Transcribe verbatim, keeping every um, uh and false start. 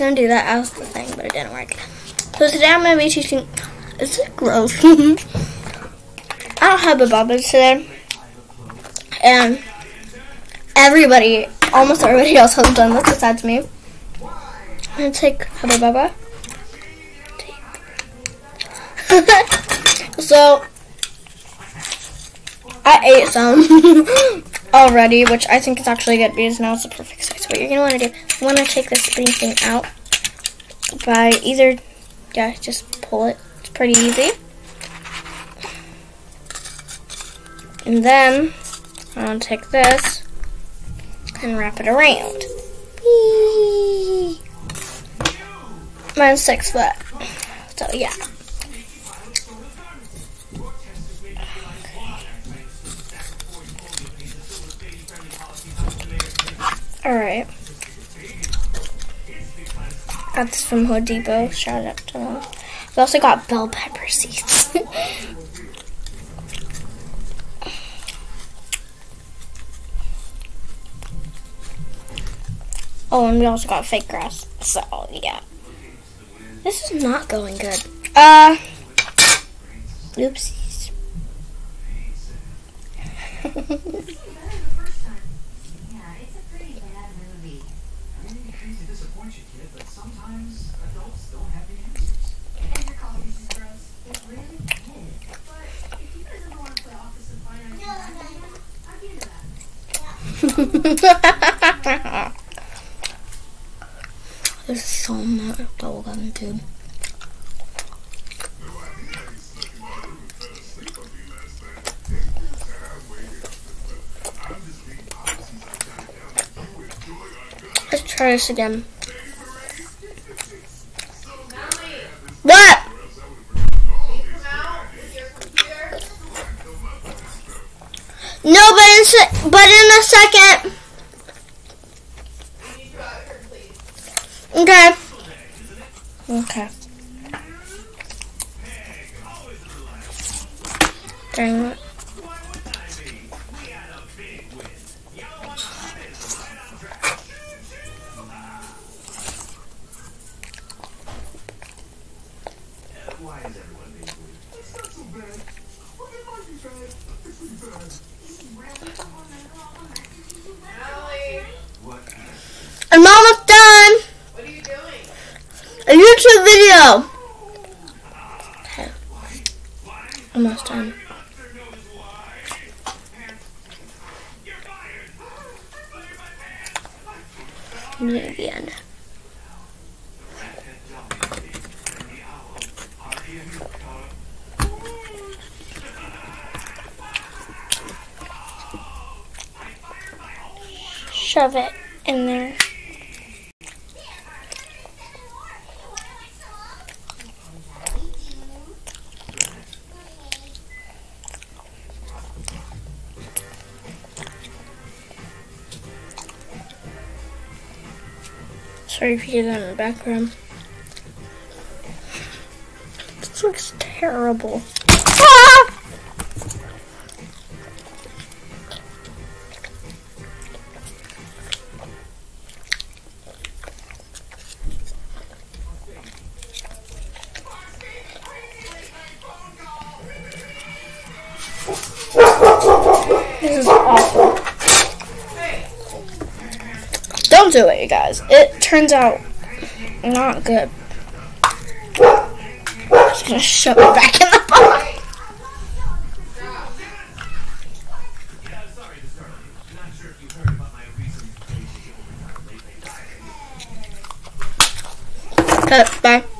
gonna do that as the thing, but it didn't work. So today I'm gonna be teaching. Is it gross? I don't have Hubba Bubbas today, and everybody, almost everybody else has done this besides me. I'm gonna take Hubba Bubba. So I ate some already, which I think is actually good because now it's the perfect size. What you're gonna want to do, you want to take this spinning thing out by either, yeah, just pull it. It's pretty easy. And then I'm gonna take this and wrap it around. Whee! Mine's six foot, so yeah. Alright. Got this from Home Depot. Shout out to them. We also got bell pepper seeds. Oh, and we also got fake grass. So, yeah. This is not going good. Uh, oopsies. There's so much bubblegum tube. Let's try this again. What? No, but in, se but in a second. Okay. Okay. Dang it. I'm almost done. What are you doing? A YouTube video. Okay. Almost done. Near the end. Shove it in there. Sorry if you hear that in the background. This looks terrible. Ah! This is awful. Don't do it, you guys. It turns out not good. I'm just gonna shove it back in the box. Cut. Bye.